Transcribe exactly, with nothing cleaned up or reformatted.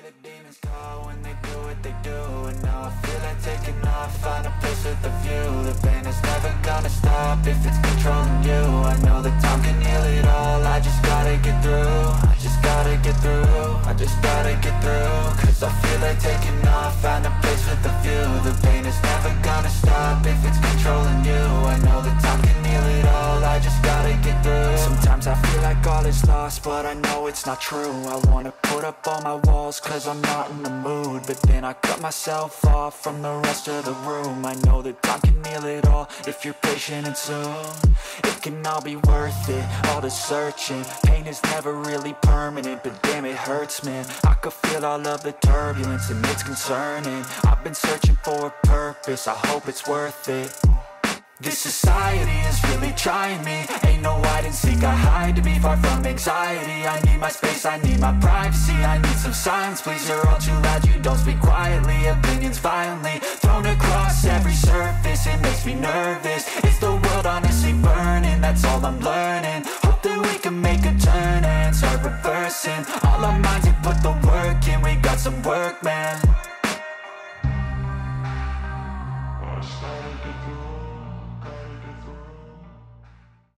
the demons call when they do what they do. And now I feel like taking off, find a place with a view. The pain is never gonna stop if it's controlling you. I know that time can heal it all, I just gotta get through. I just gotta get through, I just gotta get through. Cause I feel like taking off, find a place with a view. The pain is never gonna stop if it's controlling you. I know that time can heal it all, I just gotta get through. Sometimes I feel like all is lost, but I know it's not true. I wanna put up all my walls cause I'm not in the mood, but then I cut myself off from the rest of the room. I know that time can heal it all if you're patient and soon it can all be worth it, all the searching. Pain is never really permanent, but damn it hurts, man. I could feel all of the turbulence and it's concerning. I've been searching for a purpose, I hope it's worth it. This society is really trying me. Ain't no hide and seek, I hide to be far from anxiety. I need my space, I need my privacy. I need some silence, please, you're all too loud. You don't speak quietly, opinions violently thrown across every surface. It makes me nervous, is the world honestly burning? That's all I'm learning. Hope that we can make a turn and start reversing all our minds and put the work in. We got some work, man.